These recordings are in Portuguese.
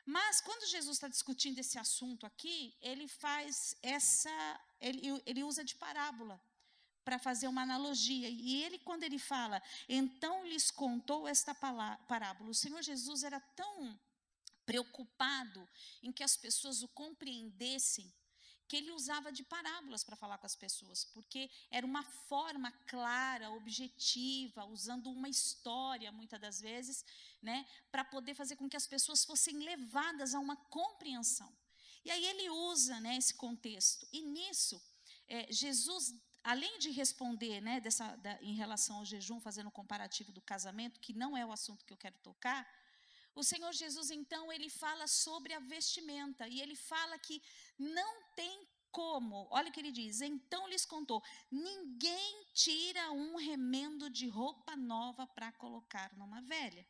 Mas quando Jesus está discutindo esse assunto aqui, ele usa de parábola para fazer uma analogia. E ele, quando ele fala, então lhes contou esta parábola. O Senhor Jesus era tão preocupado em que as pessoas o compreendessem, que ele usava de parábolas para falar com as pessoas, porque era uma forma clara, objetiva, usando uma história, muitas das vezes, né, para poder fazer com que as pessoas fossem levadas a uma compreensão. E aí ele usa, né, esse contexto. E nisso, Jesus, além de responder, né, em relação ao jejum, fazendo um comparativo do casamento, que não é o assunto que eu quero tocar, o Senhor Jesus, então, ele fala sobre a vestimenta, e ele fala que não tem como, olha o que ele diz, então lhes contou, ninguém tira um remendo de roupa nova para colocar numa velha.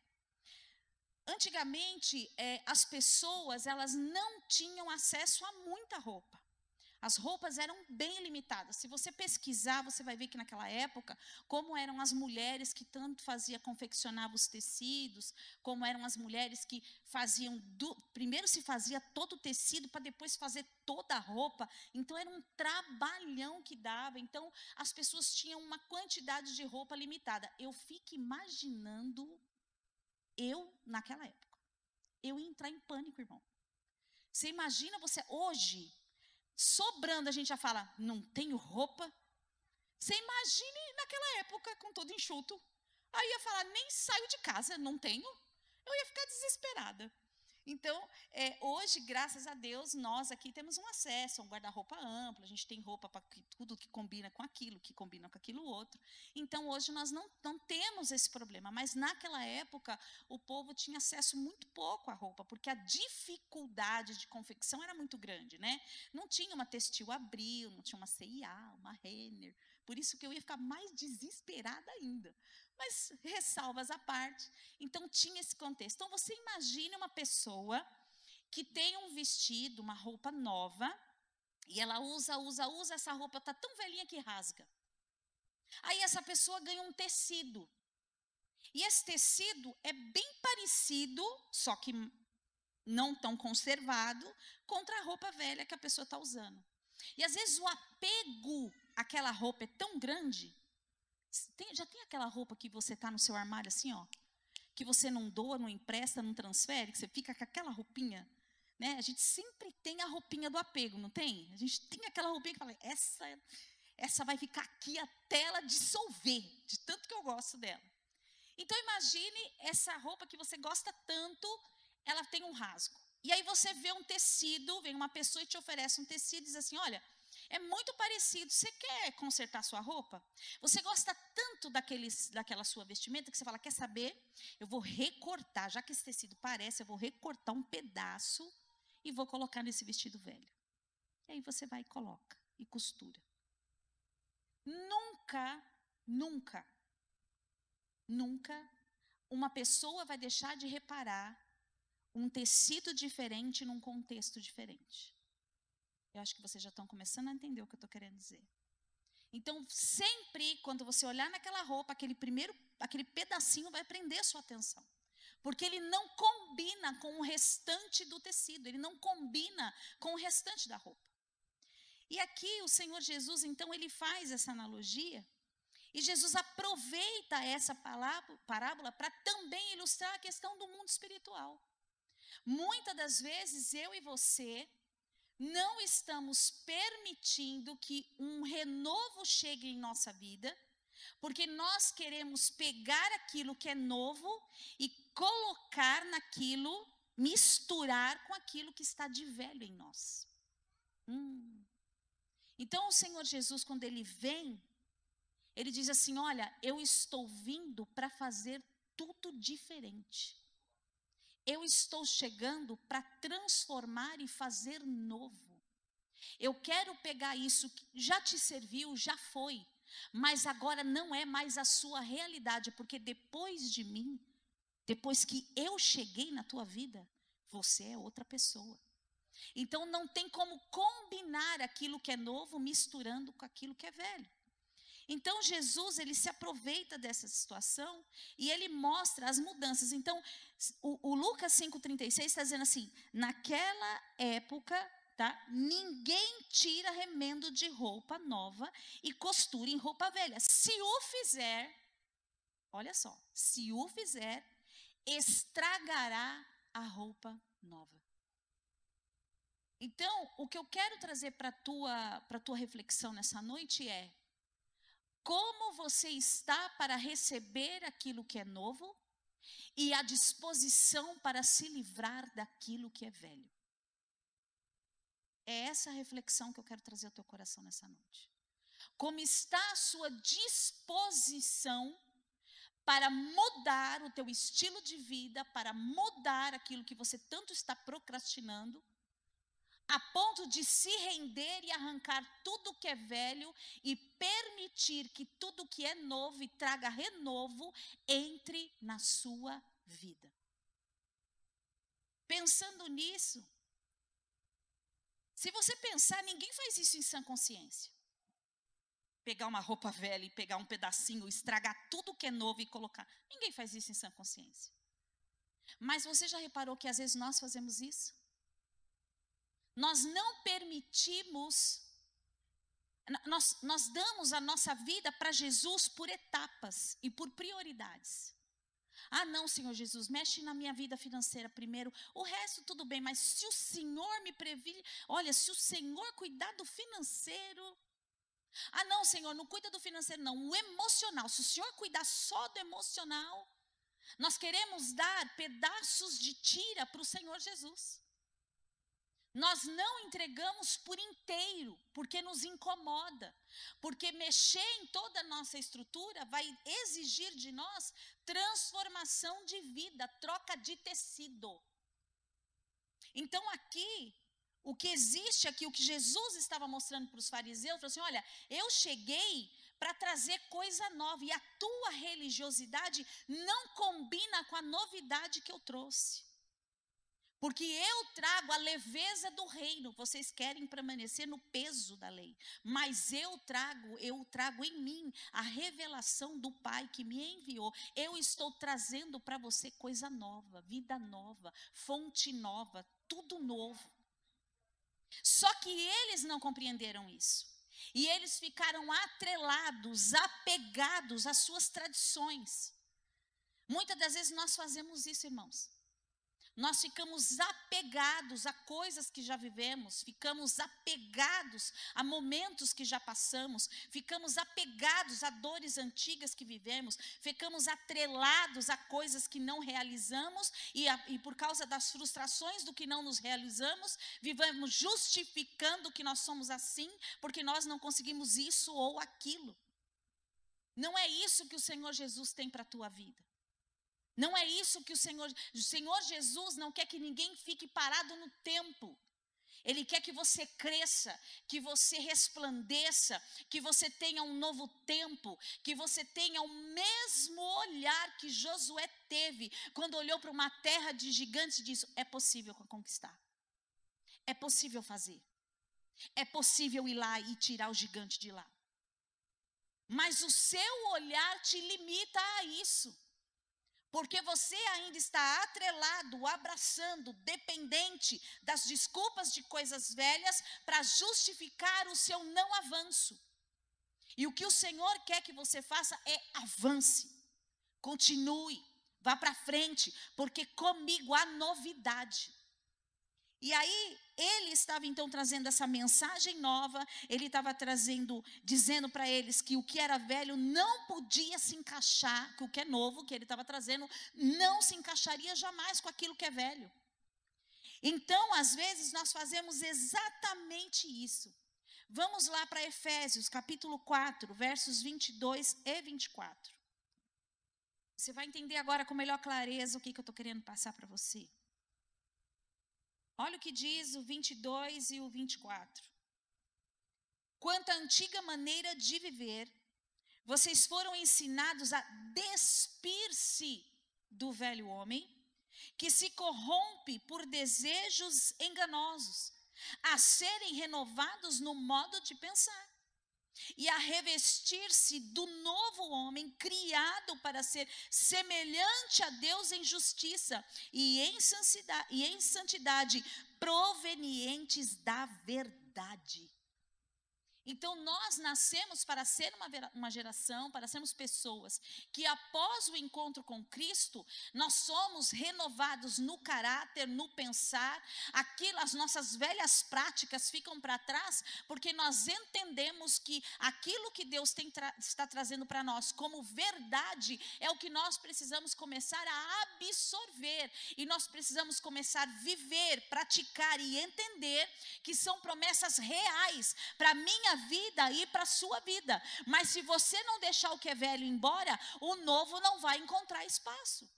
Antigamente, as pessoas, elas não tinham acesso a muita roupa. As roupas eram bem limitadas. Se você pesquisar, você vai ver que naquela época, como eram as mulheres que tanto confeccionavam os tecidos, como eram as mulheres que faziam, primeiro se fazia todo o tecido para depois fazer toda a roupa. Então era um trabalhão que dava. Então as pessoas tinham uma quantidade de roupa limitada. Eu fico imaginando eu naquela época. Eu ia entrar em pânico, irmão. Você imagina você hoje... Sobrando, a gente já fala, não tenho roupa. Você imagine naquela época, com todo enxuto. Aí eu ia falar, nem saio de casa, não tenho. Eu ia ficar desesperada. Então, hoje, graças a Deus, nós aqui temos um acesso a um guarda-roupa amplo. A gente tem roupa para tudo que combina com aquilo, que combina com aquilo outro. Então, hoje nós não temos esse problema. Mas naquela época, o povo tinha acesso muito pouco à roupa, porque a dificuldade de confecção era muito grande, né? Não tinha uma Textil Abril, não tinha uma C&A, uma Renner. Por isso que eu ia ficar mais desesperada ainda. Mas ressalvas à parte, então tinha esse contexto. Então você imagine uma pessoa que tem um vestido, uma roupa nova, e ela usa, essa roupa está tão velhinha que rasga. Aí essa pessoa ganha um tecido. E esse tecido é bem parecido, só que não tão conservado, contra a roupa velha que a pessoa está usando. E às vezes o apego àquela roupa é tão grande. Já tem aquela roupa que você está no seu armário assim, ó, que você não doa, não empresta, não transfere, que você fica com aquela roupinha, né? A gente sempre tem a roupinha do apego, não tem? A gente tem aquela roupinha que fala, essa vai ficar aqui até ela dissolver, de tanto que eu gosto dela. Então imagine essa roupa que você gosta tanto, ela tem um rasgo. E aí você vê um tecido, vem uma pessoa e te oferece um tecido e diz assim, olha, é muito parecido, você quer consertar sua roupa? Você gosta tanto daquela sua vestimenta que você fala, quer saber? Eu vou recortar, já que esse tecido parece, eu vou recortar um pedaço e vou colocar nesse vestido velho. E aí você vai e coloca e costura. Nunca uma pessoa vai deixar de reparar um tecido diferente num contexto diferente. Eu acho que vocês já estão começando a entender o que eu estou querendo dizer. Então, sempre, quando você olhar naquela roupa, aquele pedacinho vai prender a sua atenção. Porque ele não combina com o restante do tecido, ele não combina com o restante da roupa. E aqui o Senhor Jesus, então, ele faz essa analogia, e Jesus aproveita essa parábola para também ilustrar a questão do mundo espiritual. Muitas das vezes, eu e você não estamos permitindo que um renovo chegue em nossa vida, porque nós queremos pegar aquilo que é novo e colocar naquilo, misturar com aquilo que está de velho em nós. Então o Senhor Jesus, quando ele vem, ele diz assim, olha, eu estou vindo para fazer tudo diferente. Eu estou chegando para transformar e fazer novo. Eu quero pegar isso que já te serviu, já foi, mas agora não é mais a sua realidade, porque depois de mim, depois que eu cheguei na tua vida, você é outra pessoa. Então não tem como combinar aquilo que é novo misturando com aquilo que é velho. Então, Jesus, ele se aproveita dessa situação e ele mostra as mudanças. Então, o Lucas 5,36 está dizendo assim, naquela época, tá, ninguém tira remendo de roupa nova e costura em roupa velha. Se o fizer, olha só, se o fizer, estragará a roupa nova. Então, o que eu quero trazer para a tua reflexão nessa noite é, como você está para receber aquilo que é novo e a disposição para se livrar daquilo que é velho. É essa a reflexão que eu quero trazer ao teu coração nessa noite. Como está a sua disposição para mudar o teu estilo de vida, para mudar aquilo que você tanto está procrastinando, a ponto de se render e arrancar tudo que é velho e permitir que tudo que é novo e traga renovo entre na sua vida. Pensando nisso, se você pensar, ninguém faz isso em sã consciência. Pegar uma roupa velha e pegar um pedacinho, estragar tudo que é novo e colocar. Ninguém faz isso em sã consciência. Mas você já reparou que às vezes nós fazemos isso? Nós não permitimos, nós damos a nossa vida para Jesus por etapas e por prioridades. Ah, não, Senhor Jesus, mexe na minha vida financeira primeiro, o resto tudo bem, mas se o Senhor me previne, olha, se o Senhor cuidar do financeiro, ah, não, Senhor, não cuida do financeiro não, o emocional, se o Senhor cuidar só do emocional, nós queremos dar pedaços de tira para o Senhor Jesus. Nós não entregamos por inteiro, porque nos incomoda, porque mexer em toda a nossa estrutura vai exigir de nós transformação de vida, troca de tecido. Então aqui, o que existe aqui, o que Jesus estava mostrando para os fariseus, falou assim, olha, eu cheguei para trazer coisa nova, e a tua religiosidade não combina com a novidade que eu trouxe. Porque eu trago a leveza do reino, vocês querem permanecer no peso da lei, mas eu trago em mim a revelação do Pai que me enviou. Eu estou trazendo para você coisa nova, vida nova, fonte nova, tudo novo. Só que eles não compreenderam isso. E eles ficaram atrelados, apegados às suas tradições. Muitas das vezes nós fazemos isso, irmãos. Nós ficamos apegados a coisas que já vivemos, ficamos apegados a momentos que já passamos, ficamos apegados a dores antigas que vivemos, ficamos atrelados a coisas que não realizamos e por causa das frustrações do que não nos realizamos, vivemos justificando que nós somos assim, porque nós não conseguimos isso ou aquilo. Não é isso que o Senhor Jesus tem para a tua vida. Não é isso que o Senhor Jesus não quer que ninguém fique parado no tempo. Ele quer que você cresça, que você resplandeça, que você tenha um novo tempo, que você tenha o mesmo olhar que Josué teve quando olhou para uma terra de gigantes e disse, é possível conquistar, é possível fazer, é possível ir lá e tirar o gigante de lá. Mas o seu olhar te limita a isso. Porque você ainda está atrelado, abraçando, dependente das desculpas de coisas velhas para justificar o seu não avanço. E o que o Senhor quer que você faça é avance, continue, vá para frente, porque comigo há novidade. E aí, ele estava então trazendo essa mensagem nova, ele estava dizendo para eles que o que era velho não podia se encaixar, que o que é novo, que ele estava trazendo, não se encaixaria jamais com aquilo que é velho. Então, às vezes, nós fazemos exatamente isso. Vamos lá para Efésios, capítulo 4, versos 22 e 24. Você vai entender agora com melhor clareza o que eu estou querendo passar para você. Olha o que diz o 22 e o 24. Quanto à antiga maneira de viver, vocês foram ensinados a despir-se do velho homem, que se corrompe por desejos enganosos, a serem renovados no modo de pensar, e a revestir-se do novo homem, criado para ser semelhante a Deus em justiça e em santidade, provenientes da verdade. Então, nós nascemos para ser uma geração, para sermos pessoas que, após o encontro com Cristo, nós somos renovados no caráter, no pensar. As nossas velhas práticas ficam para trás, porque nós entendemos que aquilo que Deus está trazendo para nós como verdade é o que nós precisamos começar a absorver. E nós precisamos começar a viver, praticar e entender que são promessas reais para a minha vida e para a sua vida. Mas se você não deixar o que é velho embora, o novo não vai encontrar espaço.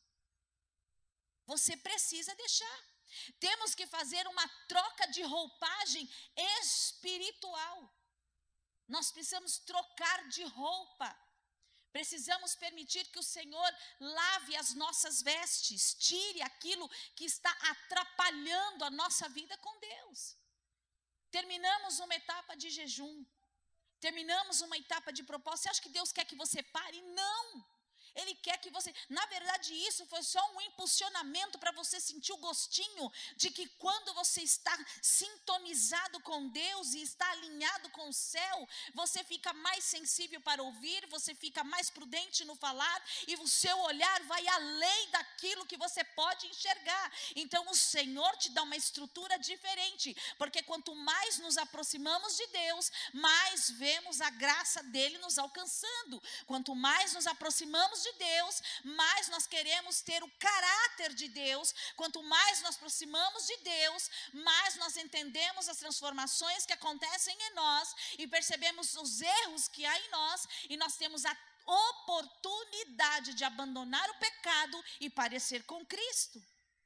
Você precisa deixar. Temos que fazer uma troca de roupagem espiritual. Nós precisamos trocar de roupa. Precisamos permitir que o Senhor lave as nossas vestes, tire aquilo que está atrapalhando a nossa vida com Deus. Terminamos uma etapa de jejum, terminamos uma etapa de propósito. Você acha que Deus quer que você pare? Não. Ele quer que você, na verdade isso foi só um impulsionamento para você sentir o gostinho de que quando você está sintonizado com Deus e está alinhado com o céu, você fica mais sensível para ouvir, você fica mais prudente no falar e o seu olhar vai além daquilo que você pode enxergar. Então o Senhor te dá uma estrutura diferente, porque quanto mais nos aproximamos de Deus, mais vemos a graça dele nos alcançando. Quanto mais nos aproximamos de Deus, mais nós queremos ter o caráter de Deus. Quanto mais nós aproximamos de Deus, mais nós entendemos as transformações que acontecem em nós e percebemos os erros que há em nós, e nós temos a oportunidade de abandonar o pecado e parecer com Cristo.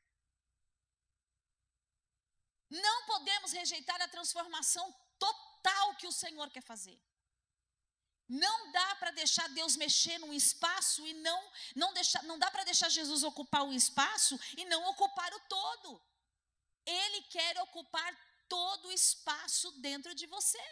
Não podemos rejeitar a transformação total que o Senhor quer fazer. Não dá para deixar Deus mexer num espaço e não dá para deixar Jesus ocupar o espaço e não ocupar o todo. Ele quer ocupar todo o espaço dentro de você.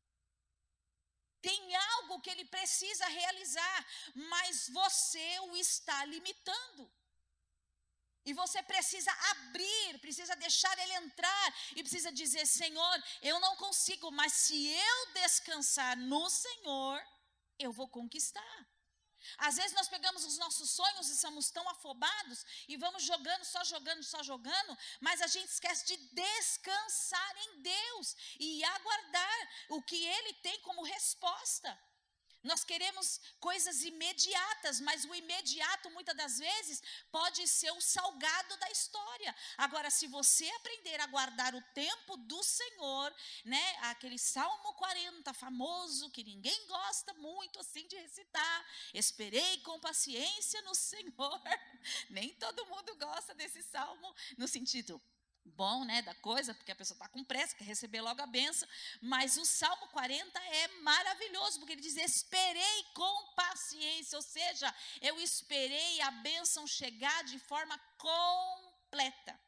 Tem algo que ele precisa realizar, mas você o está limitando. E você precisa abrir, precisa deixar ele entrar e precisa dizer: Senhor, eu não consigo, mas se eu descansar no Senhor, eu vou conquistar. Às vezes nós pegamos os nossos sonhos e somos tão afobados e vamos jogando, só jogando, mas a gente esquece de descansar em Deus e aguardar o que ele tem como resposta. Nós queremos coisas imediatas, mas o imediato muitas das vezes pode ser o salgado da história. Agora, se você aprender a guardar o tempo do Senhor, né, aquele Salmo 40 famoso, que ninguém gosta muito assim de recitar, esperei com paciência no Senhor. Nem todo mundo gosta desse salmo no sentido bom, né, da coisa, porque a pessoa está com pressa, quer receber logo a bênção, mas o Salmo 40 é maravilhoso, porque ele diz: esperei com paciência, ou seja, eu esperei a bênção chegar de forma completa.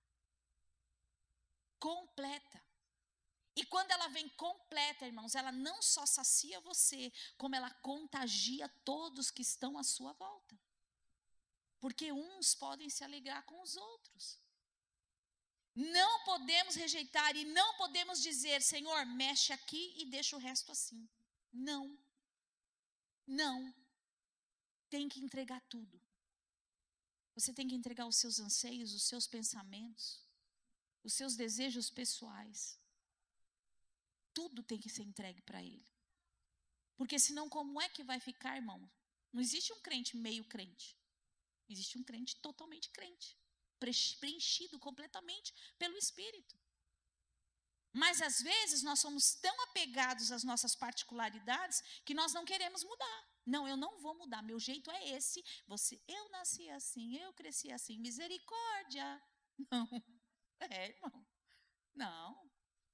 Completa. E quando ela vem completa, irmãos, ela não só sacia você, como ela contagia todos que estão à sua volta. Porque uns podem se alegrar com os outros. Não podemos rejeitar e não podemos dizer: Senhor, mexe aqui e deixa o resto assim. Não. Não. Tem que entregar tudo. Você tem que entregar os seus anseios, os seus pensamentos, os seus desejos pessoais. Tudo tem que ser entregue para Ele. Porque senão como é que vai ficar, irmão? Não existe um crente meio crente. Existe um crente totalmente crente. Preenchido completamente pelo Espírito. Mas às vezes nós somos tão apegados às nossas particularidades que nós não queremos mudar. Não, eu não vou mudar, meu jeito é esse. Eu nasci assim, eu cresci assim, misericórdia. Não, irmão, não.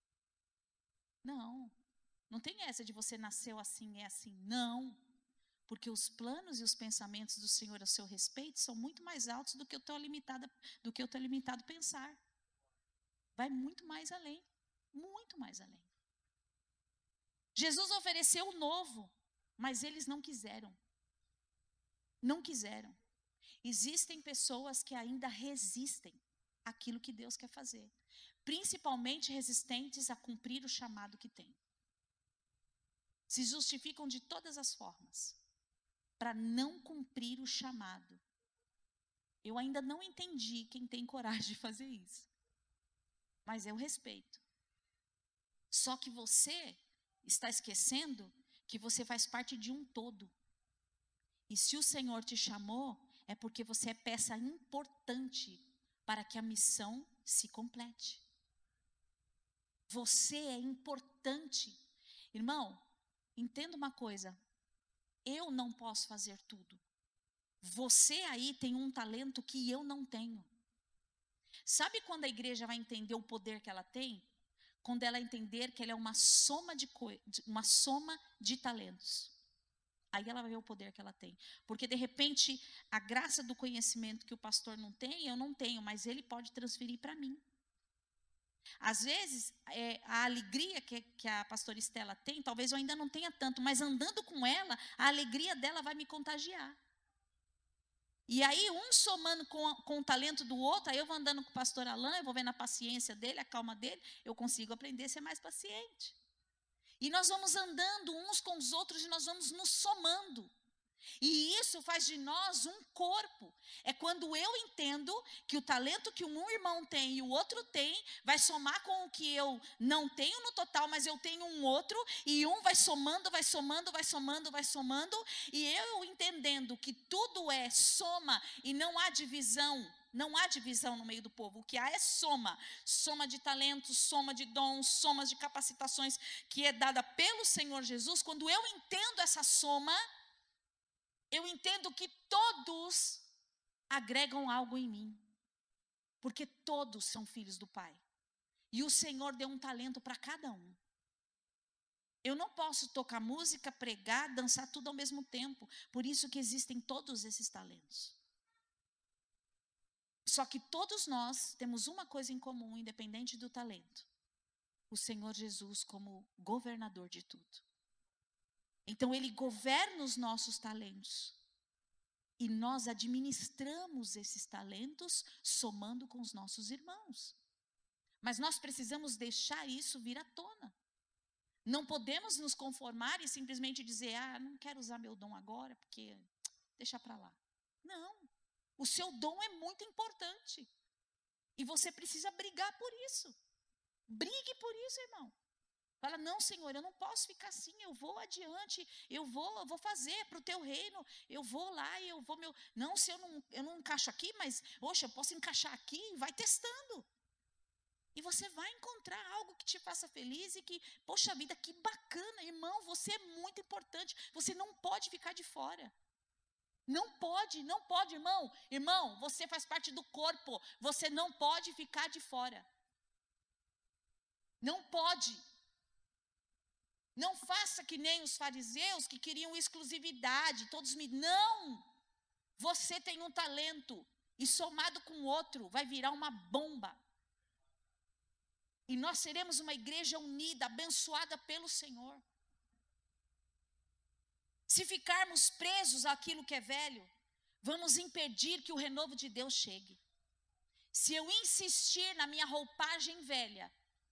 Não tem essa de você nasceu assim, é assim, não. Porque os planos e os pensamentos do Senhor a seu respeito são muito mais altos do que eu estou limitado a pensar. Vai muito mais além. Muito mais além. Jesus ofereceu o novo, mas eles não quiseram. Não quiseram. Existem pessoas que ainda resistem àquilo que Deus quer fazer, principalmente resistentes a cumprir o chamado que têm. Se justificam de todas as formas para não cumprir o chamado. Eu ainda não entendi quem tem coragem de fazer isso, mas eu respeito. Só que você está esquecendo que você faz parte de um todo. E se o Senhor te chamou, é porque você é peça importante para que a missão se complete. Você é importante. Irmão, entenda uma coisa. Eu não posso fazer tudo. Você aí tem um talento que eu não tenho. Sabe quando a igreja vai entender o poder que ela tem? Quando ela entender que ela é uma soma de talentos. Aí ela vai ver o poder que ela tem. Porque, de repente, a graça do conhecimento que o pastor não tem, eu não tenho, mas ele pode transferir para mim. Às vezes, a alegria que a pastora Estela tem, talvez eu ainda não tenha tanto, mas andando com ela, a alegria dela vai me contagiar. E aí, um somando com o talento do outro, aí eu vou andando com o pastor Alain, eu vou vendo a paciência dele, a calma dele, eu consigo aprender a ser mais paciente. E nós vamos andando uns com os outros e nós vamos nos somando. E isso faz de nós um corpo. É quando eu entendo que o talento que um irmão tem e o outro tem, vai somar com o que eu não tenho no total, mas eu tenho um outro, e um vai somando, vai somando, vai somando, vai somando, e eu entendendo que tudo é soma e não há divisão. Não há divisão no meio do povo. O que há é soma. Soma de talentos, soma de dons, soma de capacitações que é dada pelo Senhor Jesus. Quando eu entendo essa soma, eu entendo que todos agregam algo em mim. Porque todos são filhos do Pai. E o Senhor deu um talento para cada um. Eu não posso tocar música, pregar, dançar tudo ao mesmo tempo. Por isso que existem todos esses talentos. Só que todos nós temos uma coisa em comum, independente do talento. O Senhor Jesus como governador de tudo. Então, Ele governa os nossos talentos. E nós administramos esses talentos somando com os nossos irmãos. Mas nós precisamos deixar isso vir à tona. Não podemos nos conformar e simplesmente dizer, não quero usar meu dom agora, porque deixa para lá. Não. O seu dom é muito importante. E você precisa brigar por isso. Brigue por isso, irmão. Fala, não, Senhor, eu não posso ficar assim, eu vou adiante, eu vou fazer para o teu reino, eu vou lá e eu vou meu... Não, se eu não encaixo aqui, mas, poxa, eu posso encaixar aqui, vai testando. E você vai encontrar algo que te faça feliz e que, poxa vida, que bacana, irmão, você é muito importante, você não pode ficar de fora. Não pode, irmão. Irmão, você faz parte do corpo. Você não pode ficar de fora. Não pode. Não faça que nem os fariseus que queriam exclusividade. Não. Você tem um talento. E somado com o outro, vai virar uma bomba. E nós seremos uma igreja unida, abençoada pelo Senhor. Se ficarmos presos àquilo que é velho, vamos impedir que o renovo de Deus chegue. Se eu insistir na minha roupagem velha,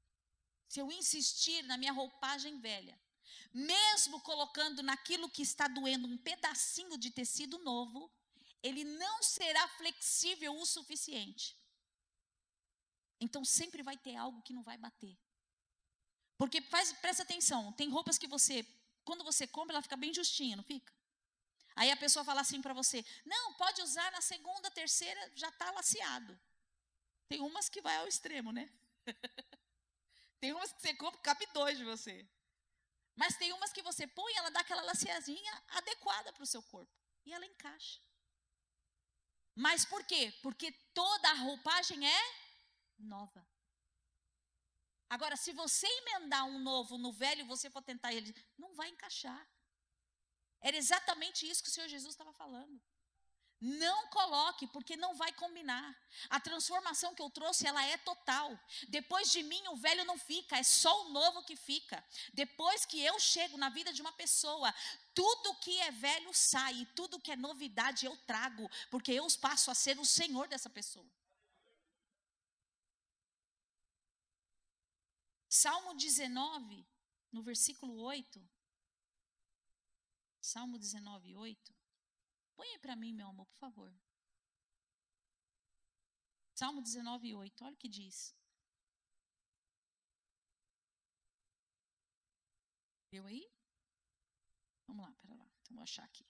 mesmo colocando naquilo que está doendo um pedacinho de tecido novo, ele não será flexível o suficiente. Então sempre vai ter algo que não vai bater. Porque presta atenção, tem roupas que quando você compra, ela fica bem justinha, não fica? Aí a pessoa fala assim para você, não, pode usar na segunda, terceira, já está laceado. Tem umas que vai ao extremo, né? Tem umas que você compra, cabe 2 de você. Mas tem umas que você põe, ela dá aquela laceadinha adequada para o seu corpo. E ela encaixa. Mas por quê? Porque toda a roupagem é nova. Agora, se você emendar um novo no velho, você for tentar ele, não vai encaixar. Era exatamente isso que o Senhor Jesus estava falando. Não coloque, porque não vai combinar. A transformação que eu trouxe, ela é total. Depois de mim, o velho não fica, é só o novo que fica. Depois que eu chego na vida de uma pessoa, tudo que é velho sai, e tudo que é novidade eu trago, porque eu passo a ser o Senhor dessa pessoa. Salmo 19, no versículo 8. Salmo 19, 8. Põe aí para mim, meu amor, por favor. Salmo 19, 8. Olha o que diz. Viu aí? Vamos lá, pera lá. Então, vou achar aqui.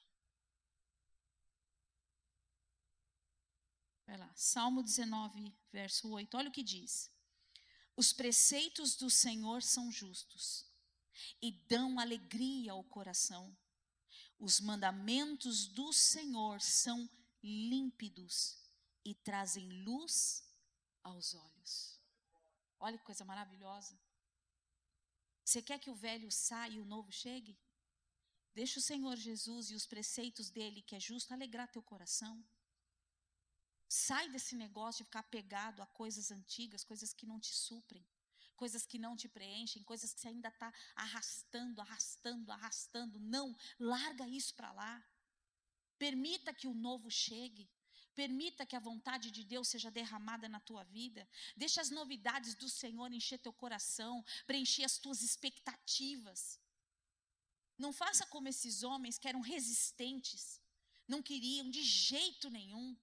Vai lá. Salmo 19, verso 8. Olha o que diz. Os preceitos do Senhor são justos e dão alegria ao coração. Os mandamentos do Senhor são límpidos e trazem luz aos olhos. Olha que coisa maravilhosa. Você quer que o velho saia e o novo chegue? Deixa o Senhor Jesus e os preceitos dele, que é justo, alegrar teu coração. Sai desse negócio de ficar apegado a coisas antigas, coisas que não te suprem, coisas que não te preenchem, coisas que você ainda está arrastando. Não, larga isso para lá. Permita que o novo chegue. Permita que a vontade de Deus seja derramada na tua vida. Deixa as novidades do Senhor encher teu coração, preencher as tuas expectativas. Não faça como esses homens que eram resistentes, não queriam de jeito nenhum.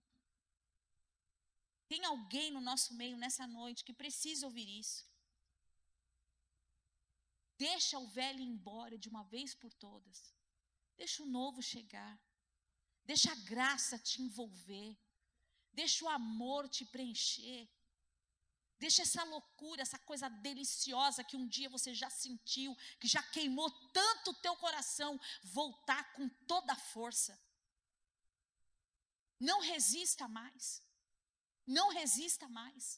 Tem alguém no nosso meio nessa noite que precisa ouvir isso. Deixa o velho ir embora de uma vez por todas. Deixa o novo chegar. Deixa a graça te envolver. Deixa o amor te preencher. Deixa essa loucura, essa coisa deliciosa que um dia você já sentiu, que já queimou tanto o teu coração, voltar com toda a força. Não resista mais. Não resista mais.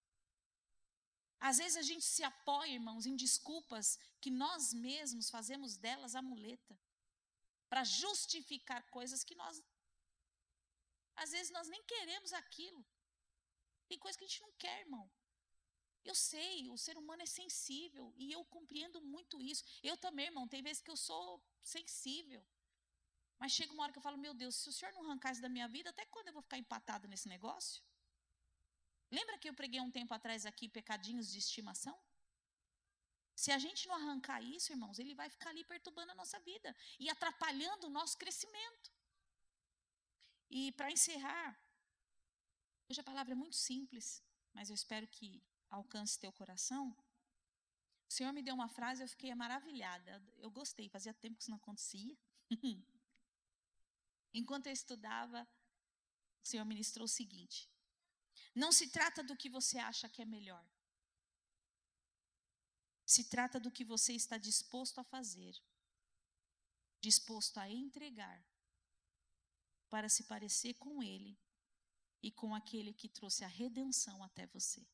Às vezes a gente se apoia, irmãos, em desculpas que nós mesmos fazemos delas a muleta, para justificar coisas que nós, às vezes nós nem queremos aquilo. Tem coisa que a gente não quer, irmão. Eu sei, o ser humano é sensível e eu compreendo muito isso. Eu também, irmão, tem vezes que eu sou sensível. Mas chega uma hora que eu falo, meu Deus, se o Senhor não arrancar isso da minha vida, até quando eu vou ficar empatada nesse negócio? Lembra que eu preguei um tempo atrás aqui, pecadinhos de estimação? Se a gente não arrancar isso, irmãos, ele vai ficar ali perturbando a nossa vida e atrapalhando o nosso crescimento. E para encerrar, hoje a palavra é muito simples, mas eu espero que alcance teu coração. O Senhor me deu uma frase, eu fiquei maravilhada. Eu gostei, fazia tempo que isso não acontecia. Enquanto eu estudava, o Senhor ministrou o seguinte: não se trata do que você acha que é melhor. Se trata do que você está disposto a fazer, disposto a entregar, para se parecer com Ele e com aquele que trouxe a redenção até você.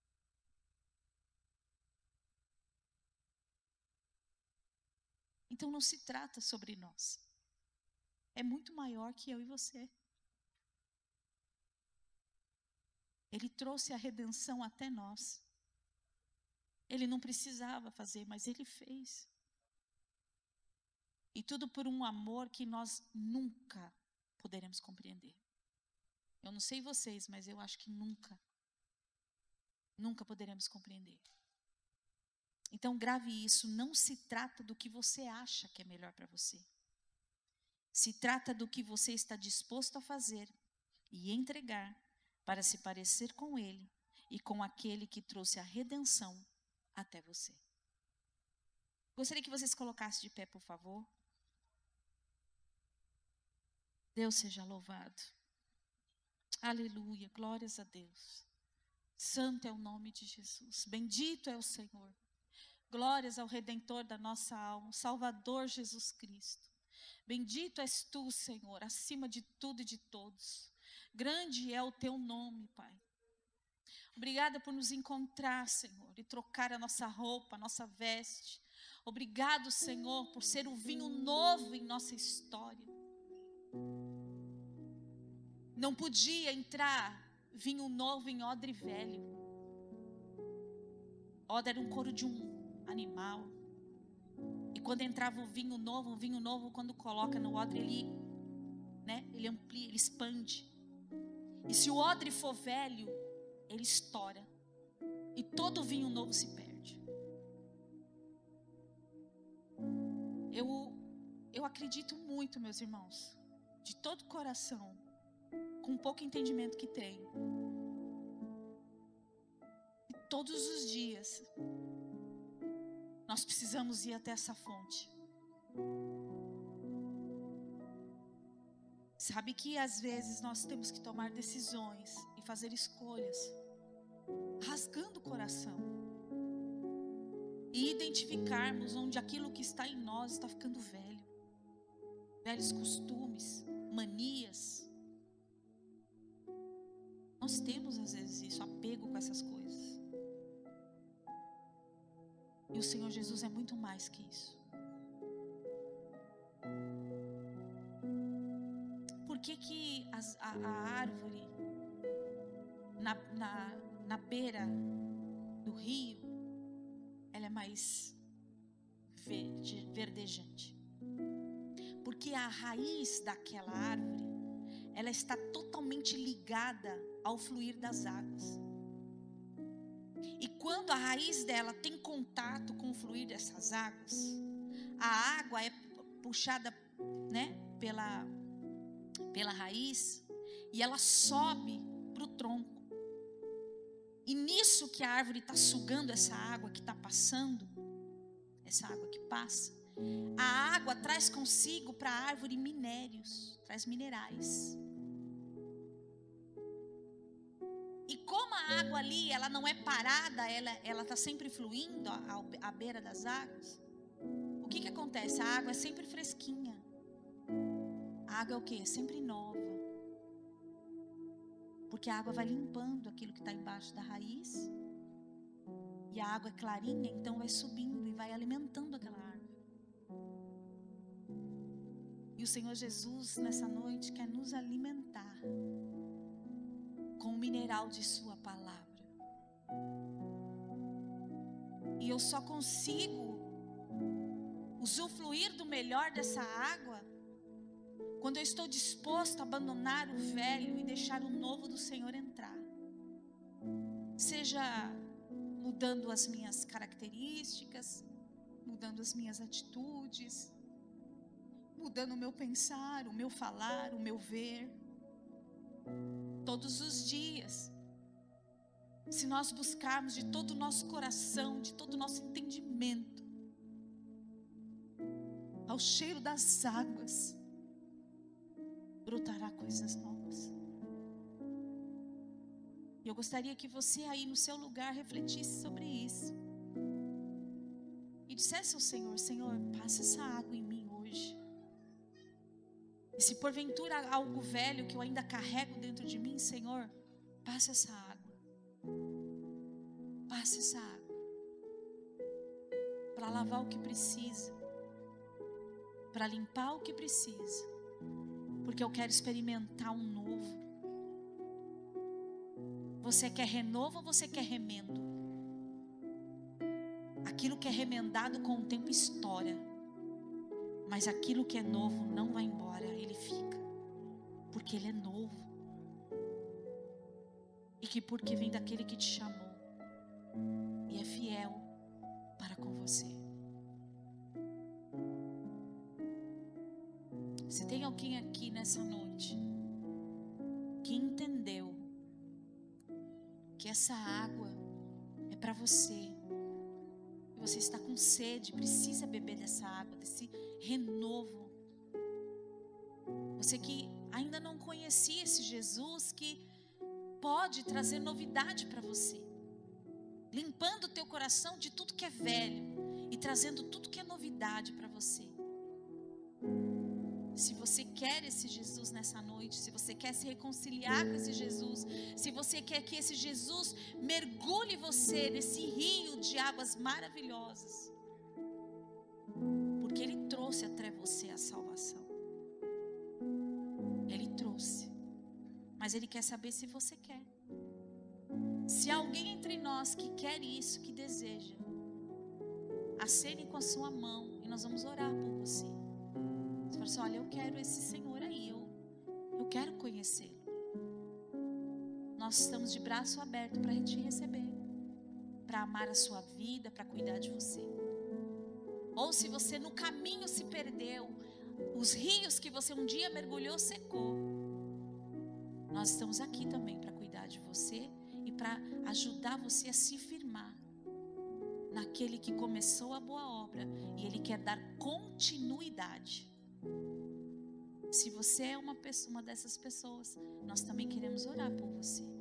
Então não se trata sobre nós. É muito maior que eu e você. Ele trouxe a redenção até nós. Ele não precisava fazer, mas Ele fez. E tudo por um amor que nós nunca poderemos compreender. Eu não sei vocês, mas eu acho que nunca poderemos compreender. Então grave isso, não se trata do que você acha que é melhor para você. Se trata do que você está disposto a fazer e entregar para se parecer com Ele e com aquele que trouxe a redenção até você. Gostaria que vocês colocassem de pé, por favor. Deus seja louvado. Aleluia, glórias a Deus. Santo é o nome de Jesus. Bendito é o Senhor. Glórias ao Redentor da nossa alma, Salvador Jesus Cristo. Bendito és tu, Senhor, acima de tudo e de todos. Grande é o teu nome, Pai. Obrigada por nos encontrar, Senhor, e trocar a nossa roupa, a nossa veste. Obrigado, Senhor, por ser o vinho novo em nossa história. Não podia entrar vinho novo em odre velho. Odre era um couro de um animal. E quando entrava o vinho novo, quando coloca no odre, ele amplia, ele expande. E se o odre for velho, ele estoura. E todo vinho novo se perde. Eu acredito muito, meus irmãos, de todo coração, com pouco entendimento que tenho, e todos os dias nós precisamos ir até essa fonte. Sabe que às vezes nós temos que tomar decisões e fazer escolhas, rasgando o coração, e identificarmos onde aquilo que está em nós está ficando velho. Velhos costumes, manias. Nós temos às vezes isso, apego com essas coisas. E o Senhor Jesus é muito mais que isso. Por que a árvore na beira do rio, ela é mais verdejante? Porque a raiz daquela árvore, ela está totalmente ligada ao fluir das águas. E quando a raiz dela tem contato com o fluir dessas águas, a água é puxada, pela raiz, e ela sobe para o tronco. E nisso que a árvore está sugando essa água que está passando, essa água que passa, a água traz consigo para a árvore minérios, traz minerais. E como a água ali, ela não é parada, ela está sempre fluindo à beira das águas. O que acontece? A água é sempre fresquinha. A água é o quê? Sempre nova. Porque a água vai limpando aquilo que está embaixo da raiz. E a água é clarinha, então vai subindo e vai alimentando aquela árvore. E o Senhor Jesus, nessa noite, quer nos alimentar com o mineral de sua palavra. E eu só consigo usufruir do melhor dessa água quando eu estou disposto a abandonar o velho e deixar o novo do Senhor entrar. Seja mudando as minhas características, mudando as minhas atitudes, mudando o meu pensar, o meu falar, o meu ver. Todos os dias, se nós buscarmos de todo o nosso coração, de todo o nosso entendimento, ao cheiro das águas, brotará coisas novas. E eu gostaria que você aí no seu lugar refletisse sobre isso. E dissesse ao Senhor: Senhor, passa essa água em mim hoje. E se porventura há algo velho que eu ainda carrego dentro de mim, Senhor, passa essa água. Passa essa água. Para lavar o que precisa. Para limpar o que precisa. Porque eu quero experimentar um novo. Você quer renovo ou você quer remendo? Aquilo que é remendado com o tempo estoura. Mas aquilo que é novo não vai embora, ele fica. Porque ele é novo. E que porque vem daquele que te chamou. E é fiel para com você. Se tem alguém aqui nessa noite que entendeu que essa água é para você, e você está com sede, precisa beber dessa água, desse renovo. Você que ainda não conhecia esse Jesus que pode trazer novidade para você, limpando o teu coração de tudo que é velho e trazendo tudo que é novidade para você. Se você quer esse Jesus nessa noite, se você quer se reconciliar com esse Jesus, se você quer que esse Jesus mergulhe você nesse rio de águas maravilhosas, porque Ele trouxe até você a salvação. Ele trouxe. mas Ele quer saber se você quer. Se há alguém entre nós que quer isso, que deseja, acene com a sua mão e nós vamos orar por você. Você fala assim: olha, eu quero esse Senhor aí, eu quero conhecê-lo. Nós estamos de braço aberto para te receber, para amar a sua vida, para cuidar de você. Ou se você no caminho se perdeu, os rios que você um dia mergulhou secou, nós estamos aqui também para cuidar de você e para ajudar você a se firmar naquele que começou a boa obra e Ele quer dar continuidade. Se você é uma dessas pessoas, nós também queremos orar por você.